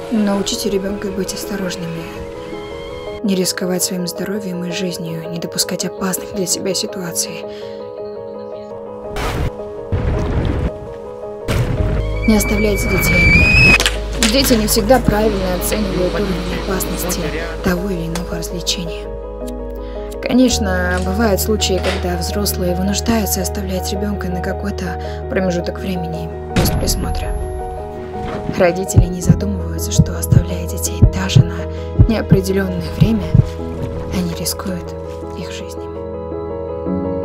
Научите ребенка быть осторожными, не рисковать своим здоровьем и жизнью, не допускать опасных для себя ситуаций. Не оставляйте детей. Дети не всегда правильно оценивают уровень опасности того или иного развлечения. Конечно, бывают случаи, когда взрослые вынуждаются оставлять ребенка на какой-то промежуток времени без присмотра. Родители не задумываются, что, оставляя детей даже на неопределенное время, они рискуют их жизнями.